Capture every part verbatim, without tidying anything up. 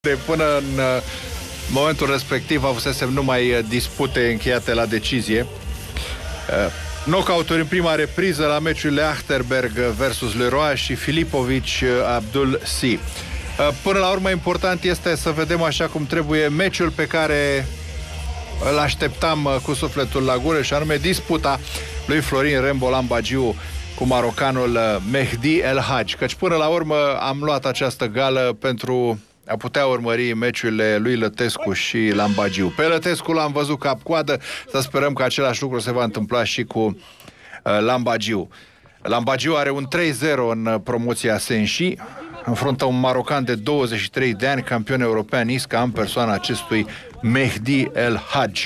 De până în uh, momentul respectiv avusesem numai dispute încheiate la decizie. Uh, Knockout-uri în prima repriză la meciurile Achterberg versus Leroy și Filipovic Abdul Si. Uh, până la urmă, important este să vedem așa cum trebuie meciul pe care îl așteptam uh, cu sufletul la gură, și anume disputa lui Florin Rembo Lambagiu cu marocanul uh, Mehdi El Hadj. Căci până la urmă am luat această gală pentru a putea urmări meciurile lui Lătescu și Lambagiu. Pe Lătescu l-am văzut cap-coadă, să sperăm că același lucru se va întâmpla și cu uh, Lambagiu. Lambagiu are un trei zero în promoția Senshi, înfruntă un marocan de douăzeci și trei de ani, campion european I S C A, în persoana acestui Mehdi El Hadj.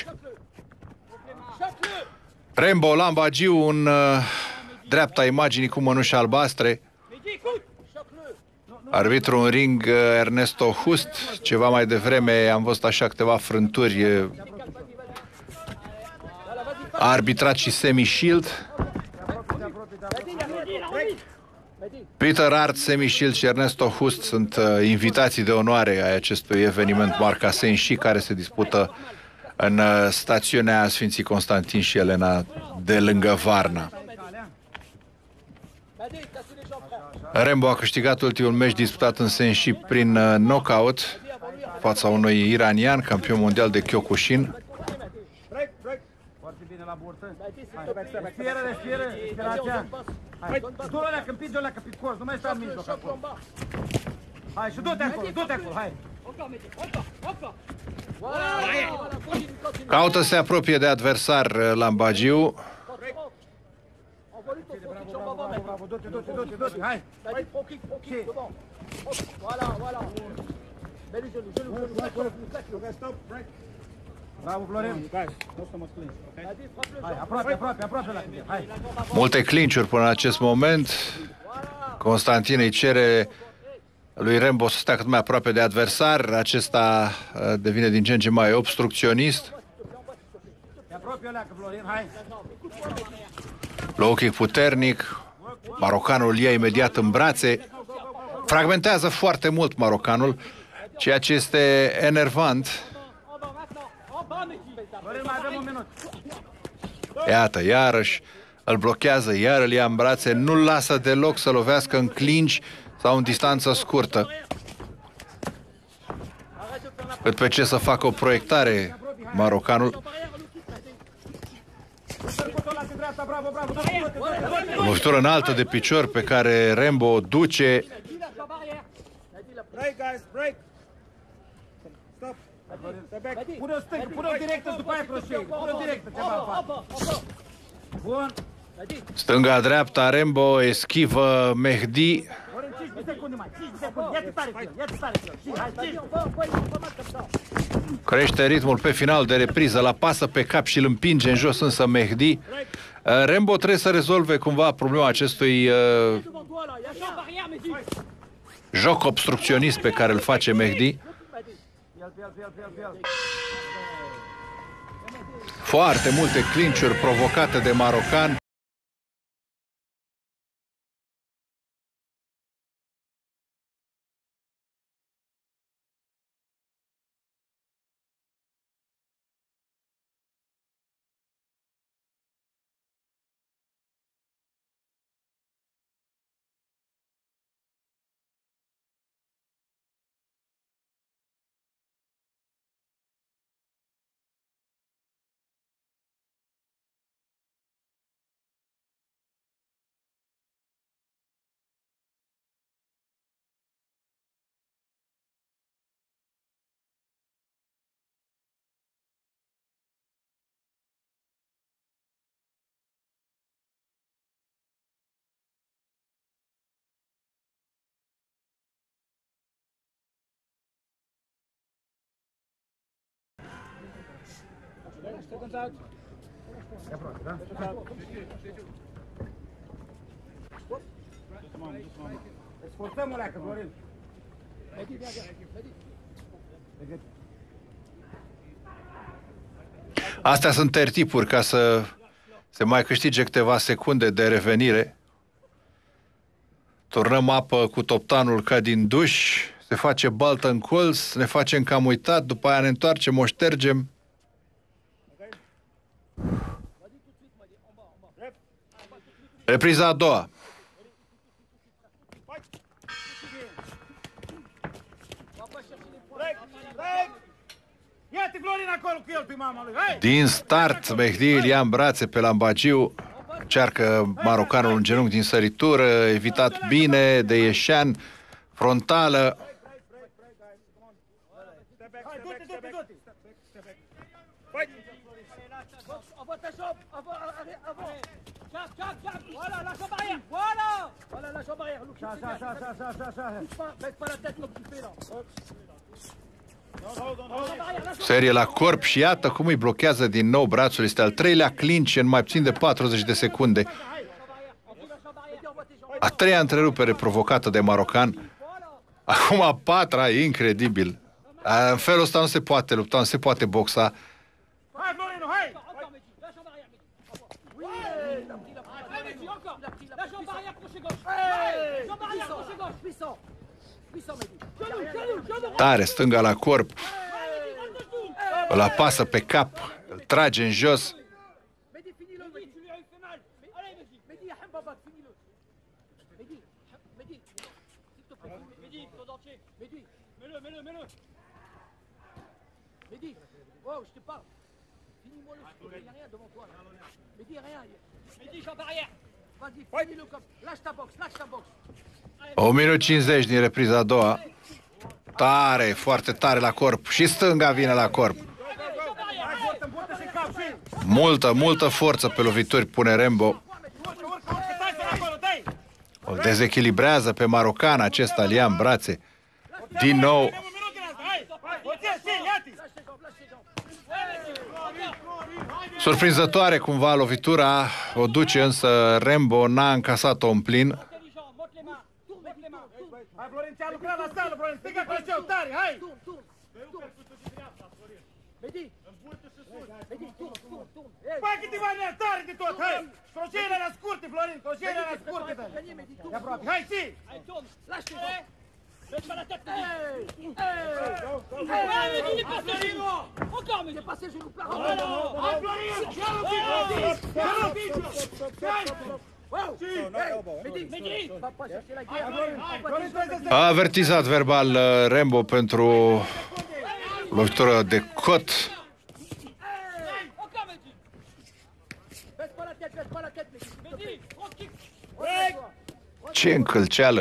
Rembo Lambagiu în uh, dreapta imaginii cu mănuși albastre. Arbitru în ring Ernesto Hust. Ceva mai devreme am văzut așa câteva frânturi. A arbitrat și Semi Shield. Peter Hart, Semi Shield și Ernesto Hust sunt uh, invitații de onoare ai acestui eveniment marca Senshi, care se dispută în uh, stațiunea Sfinții Constantin și Elena de lângă Varna. Rembo a câștigat ultimul meci disputat în Senshi prin uh, knockout fața unui iranian, campion mondial de Kyokushin. Caută să se apropie de adversar uh, Lambagiu. Multe clinch-uri până în acest moment. Constantin îi cere lui Rembo să stea cât mai aproape de adversar. Acesta devine din ce în ce mai obstrucționist. Low kick puternic. Marocanul îl ia imediat în brațe. Fragmentează foarte mult marocanul, ceea ce este enervant. Iată, iarăși îl blochează, iar îl ia în brațe. Nu-l lasă deloc să lovească în clinch sau în distanță scurtă. Cât pe ce să facă o proiectare marocanul. Lovitură înaltă de picior pe care Rembo o duce. Stânga-dreapta, Rembo eschivă Mehdi. Crește ritmul pe final de repriză, la pasă pe cap și îl împinge în jos însă Mehdi. Rembo trebuie să rezolve cumva problema acestui uh, joc obstrucționist pe care îl face Mehdi. Foarte multe clinch-uri provocate de marocan. Astea sunt tertipuri ca să se mai câștige câteva secunde de revenire. Turnăm apă cu toptanul ca din duș. Se face baltă în colț, ne facem că am uitat, după aia ne întoarcem, o ștergem. Repriza a doua. Din start, Mehdi îl ia în brațe pe Lambagiu. Încearcă marocanul un genunchi din săritură, evitat bine de Ieșean, frontală. Serie la corp și iată cum îi blochează din nou brațul. Este al treilea clinch în mai puțin de patruzeci de secunde. A treia întrerupere provocată de marocan. Acum a patra, incredibil. În felul ăsta nu se poate lupta, nu se poate boxa. Tare stânga la corp. Îl apasă pe cap, îl trage în jos. O minut cincizeci din repriza a doua. Tare, foarte tare la corp. Și stânga vine la corp. Multă, multă forță pe lovituri pune Rembo. Îl dezechilibrează pe marocan acesta, îl ia în brațe. Din nou. Surprinzătoare cumva lovitura, o duce însă Rembo, n-a încasat-o în plin. A avertizat verbal Rembo pentru lovitură de cot. Ce încălceală!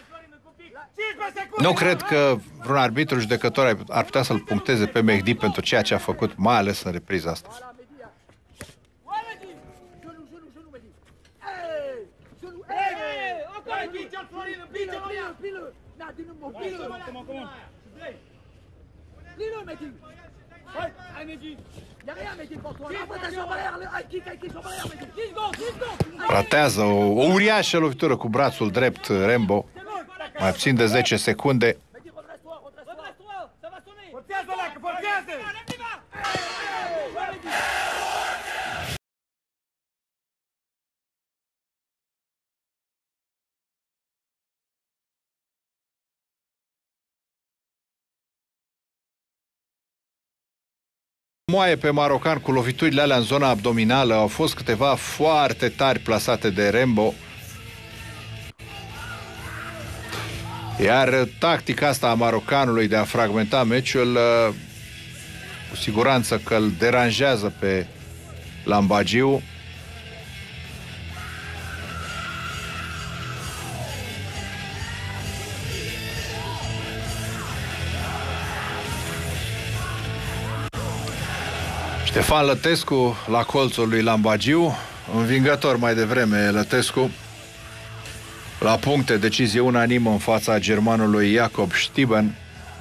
Nu cred că vreun arbitru judecător ar putea să-l puncteze pe Mehdi pentru ceea ce a făcut, mai ales în repriza asta. Ratează o, o uriașă lovitură cu brațul drept Rembo. Mai puțin de zece secunde. Moaie pe marocan cu loviturile alea în zona abdominală. Au fost câteva foarte tari plasate de Rembo. Iar tactica asta a marocanului de a fragmenta meciul, cu siguranță că îl deranjează pe Lambagiu. Ștefan Lătescu la colțul lui Lambagiu, învingător mai devreme Lătescu. La puncte, decizie unanimă în fața germanului Jakob Stieben.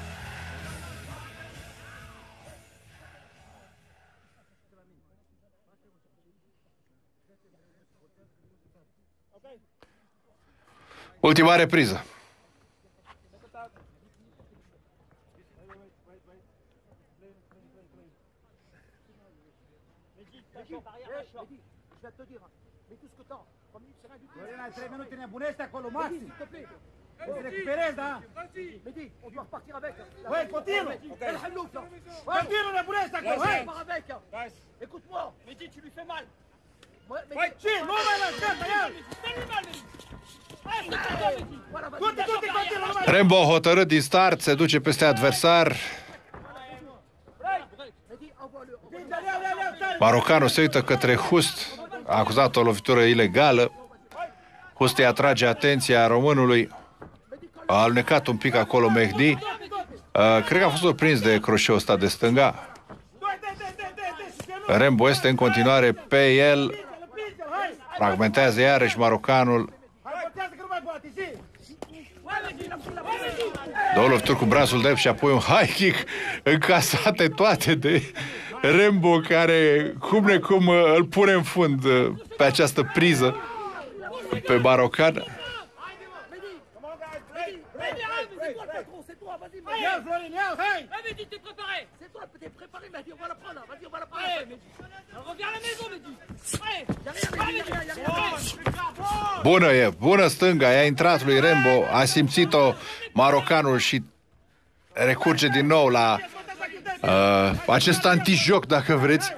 Ultima repriză. trei minute nebunești acolo, maxim. récupérez, hein. Mehdi, on doit repartir avec. Ouais, continue. Continue, la boulette, ça quoi. Ouais, part avec. Écoute-moi. Mehdi, tu lui fais mal. Ouais, si, non, mais là, regarde. Fais-lui mal, Mehdi. Rembo, hotărât din start, se duce peste adversar. Marocanul se uită către Hust, a acuzat o lovitură ilegală. Hust îi atrage atenția românului. A alunecat un pic acolo Mehdi. Uh, cred că a fost surprins de croșeul ăsta de stânga. Rembo este în continuare pe el. Fragmentează iarăși marocanul. Două lovituri cu brațul drept și apoi un high kick încasate toate de Rembo, care cum necum îl pune în fund pe această priză pe marocan. Bună e, bună stânga, i-a intrat lui Rembo, a simțit-o marocanul și recurge din nou la uh, acest antijoc, dacă vreți.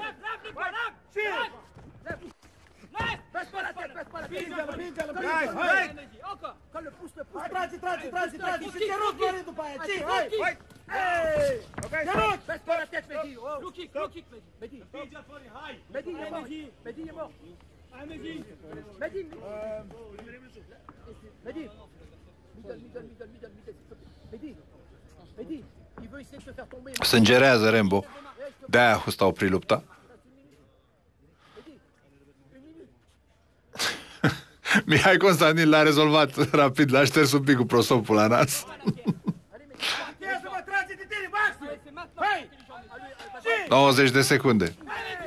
Sângerează Rembo. De-aia Hust a oprit lupta. Mihai Constantin l-a rezolvat rapid, l-a șters un pic cu prosopul la nas. nouăzeci de secunde.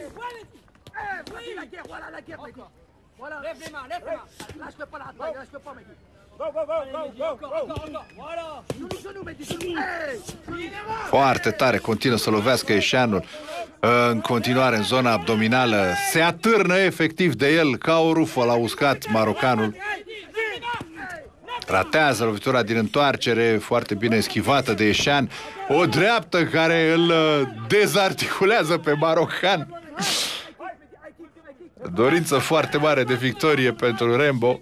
Foarte tare continuă să lovească eșeanul. În continuare în zona abdominală. Se atârnă efectiv de el ca o rufă la uscat marocanul. Tratează lovitura din întoarcere, foarte bine eschivată de Eșean. O dreaptă care îl dezarticulează pe marocan. Dorință foarte mare de victorie pentru Rembo.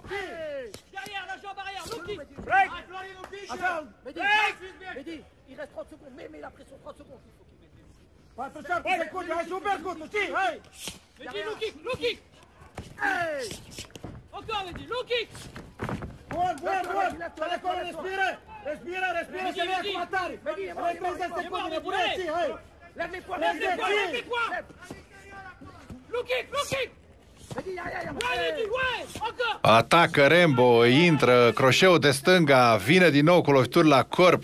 Bun, bun, bun! Stai acolo, respiră! Respiră, respiră, se vede cu atari! Hai, treizeci de secunde, nebuneții, hai! Nebuneții! Lukic, Lukic! Atacă Rembo, intră, croșeul de stânga, vine din nou cu lovituri la corp.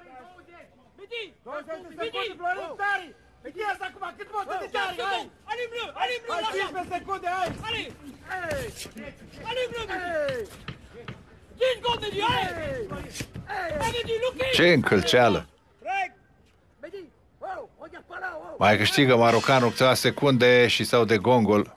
Ce încălceală! Mai câștigă marocanul câteva secunde și s-au de gongul.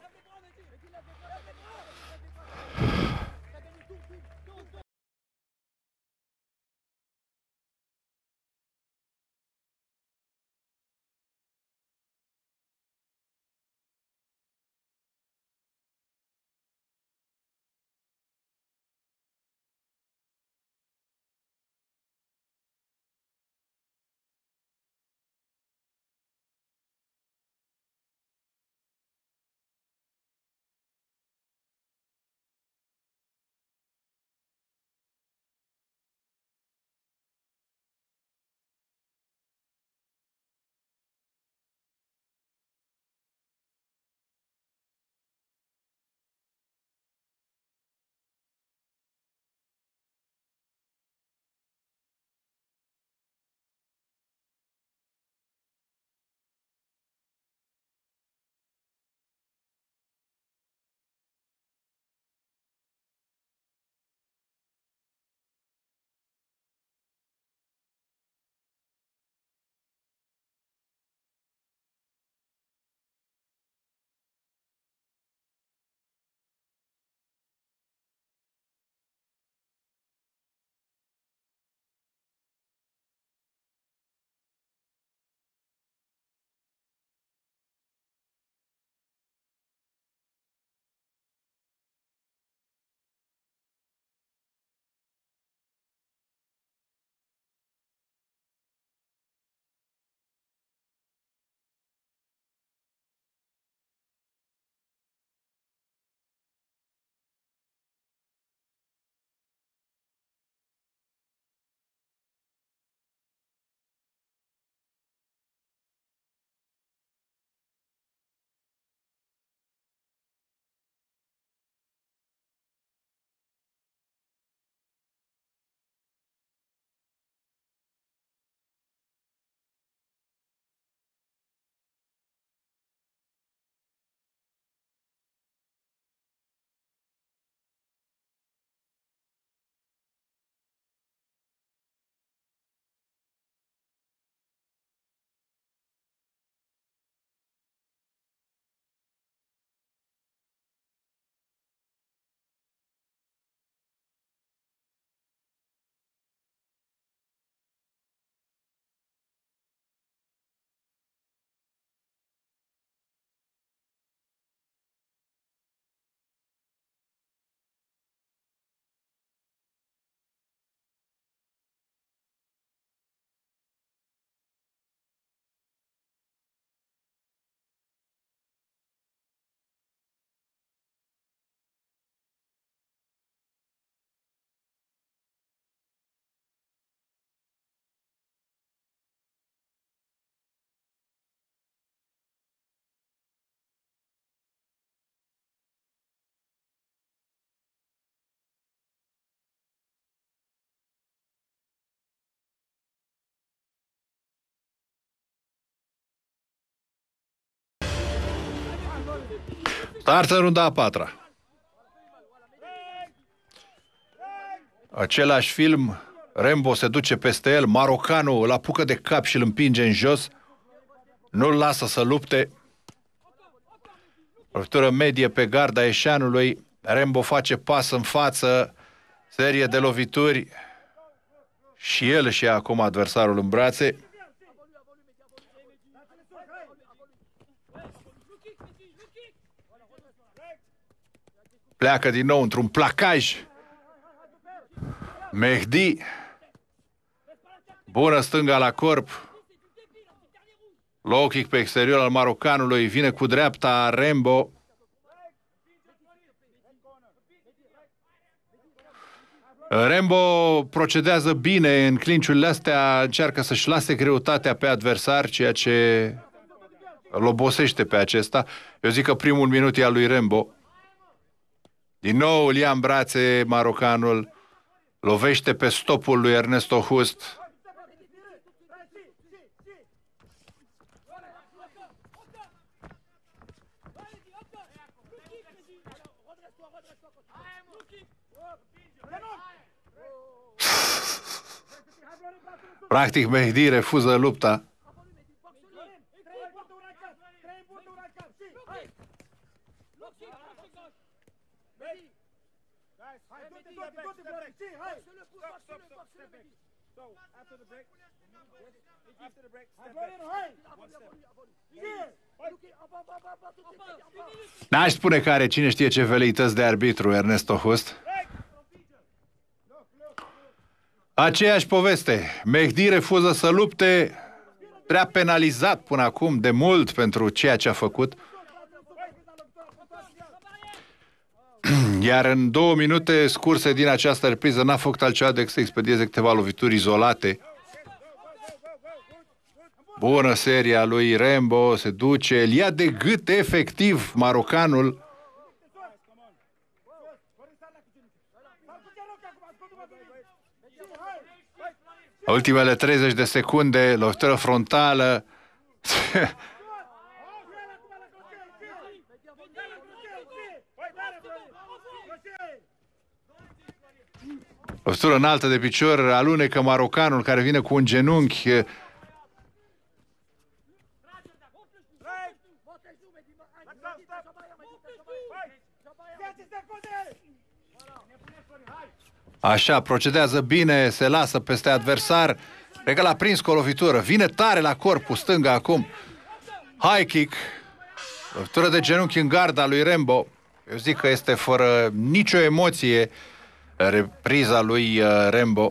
Startă runda a patra. Același film, Rambo se duce peste el, marocanul îl apucă de cap și îl împinge în jos, nu-l lasă să lupte. Lovitură medie pe garda eșeanului, Rambo face pas în față, serie de lovituri și el își ia acum adversarul în brațe. Pleacă din nou într-un placaj. Mehdi. Bună stânga la corp. Low kick pe exterior al marocanului. Vine cu dreapta Rambo. Rambo procedează bine în clinciurile astea. Încearcă să-și lase greutatea pe adversar, ceea ce îl obosește pe acesta. Eu zic că primul minut e al lui Rambo. Din nou îl ia în brațe marocanul. Lovește pe stopul lui Ernesto Hust. Practic Mehdi refuză lupta. N-aș spune că are cine știe ce veleități de arbitru Ernesto Hust. Aceeași poveste. Mehdi refuză să lupte, prea penalizat până acum de mult pentru ceea ce a făcut. Iar în două minute scurse din această repriză n-a făcut altceva decât să expedieze câteva lovituri izolate. Bună seria lui Rambo, se duce, îl ia de gât efectiv marocanul. Ultimele treizeci de secunde, lovitură frontală. Lovitură înaltă de picior, alunecă marocanul care vine cu un genunchi. Așa, procedează bine, se lasă peste adversar. Cred că l-a prins cu o lovitură. Vine tare la corpul stânga acum. High kick. Lovitură de genunchi în garda lui Rambo. Eu zic că este fără nicio emoție repriza lui Rambo.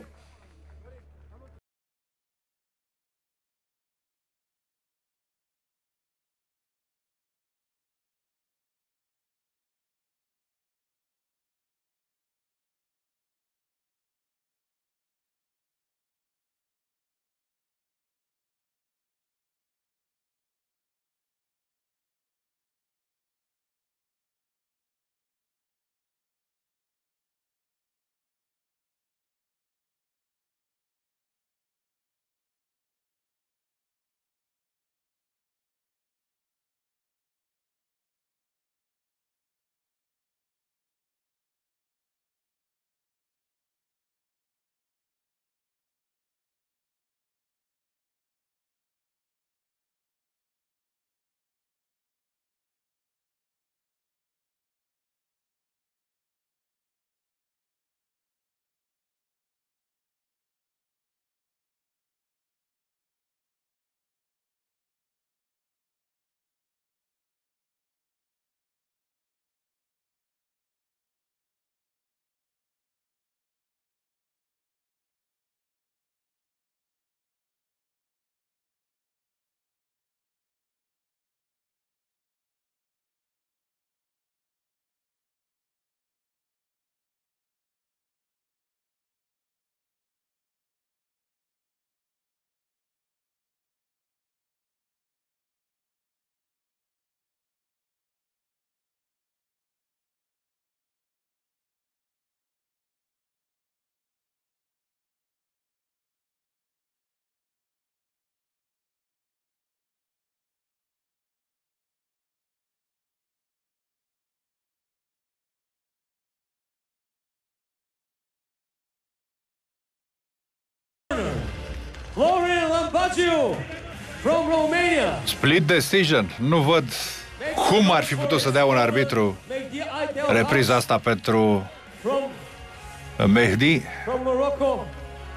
Florian Lambagiu from Romania. Split decision. Nu văd cum ar fi putut să dea un arbitru repriza asta pentru Mehdi. From Morocco.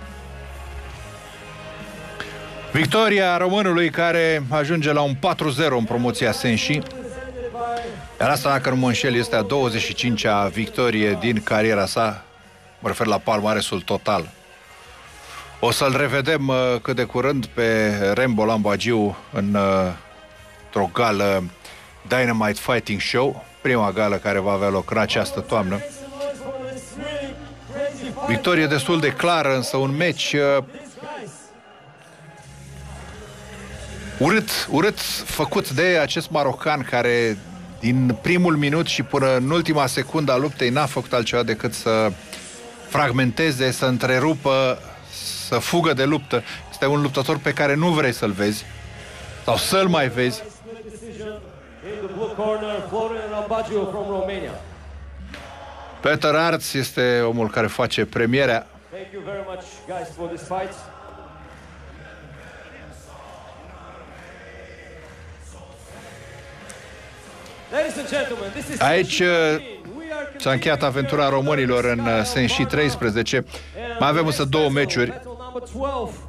Victoria românului care ajunge la un patru zero în promoția Senshi. Iar asta, dacă nu mă înșel, este a douăzeci și cincea victorie din cariera sa. Mă refer la palmaresul total. O să-l revedem uh, cât de curând pe Rembo Lambagiu în uh, într-o gală Dynamite Fighting Show, prima gală care va avea loc în această toamnă. Victorie destul de clară, însă un meci uh, urât, urât făcut de acest marocan care din primul minut și până în ultima secundă a luptei n-a făcut altceva decât să fragmenteze, să întrerupă, să fugă de luptă. Este un luptător pe care nu vrei să-l vezi sau să-l mai vezi. Peter Aerts este omul care face premierea. Aici s-a încheiat aventura românilor în Senshi treisprezece. Mai avem însă două meciuri.